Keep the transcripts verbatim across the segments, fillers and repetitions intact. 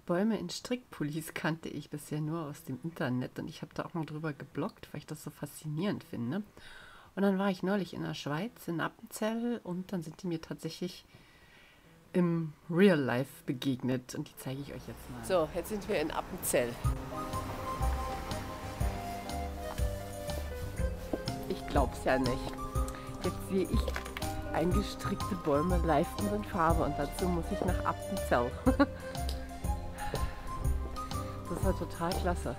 Bäume in Strickpullis kannte ich bisher nur aus dem Internet und ich habe da auch mal drüber gebloggt, weil ich das so faszinierend finde. Und dann war ich neulich in der Schweiz, in Appenzell, und dann sind die mir tatsächlich im Real Life begegnet und die zeige ich euch jetzt mal. So, jetzt sind wir in Appenzell. Ich glaub's ja nicht. Jetzt sehe ich eingestrickte Bäume live und in Farbe und dazu muss ich nach Appenzell. Das ist ja total klasse.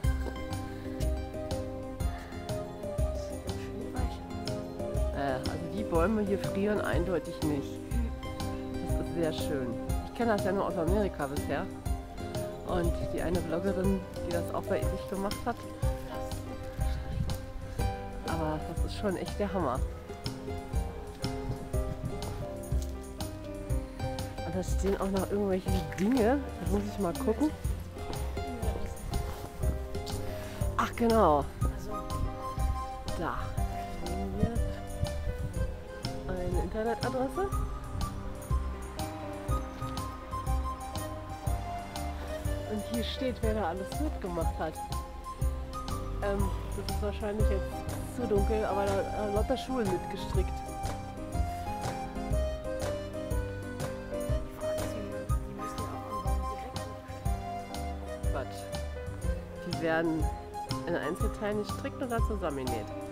Äh, also die Bäume hier frieren eindeutig nicht. Das ist sehr schön. Ich kenne das ja nur aus Amerika bisher. Und die eine Bloggerin, die das auch bei sich gemacht hat. Aber das ist schon echt der Hammer. Und da stehen auch noch irgendwelche Dinge. Da muss ich mal gucken. Ach genau. Da. Hier eine Internetadresse. Und hier steht, wer da alles mitgemacht hat. Ähm, das ist wahrscheinlich jetzt zu dunkel, aber da haben lauter Schulen mitgestrickt. Quatsch. Die werden in Einzelteilen gestrickt und dann zusammengenäht.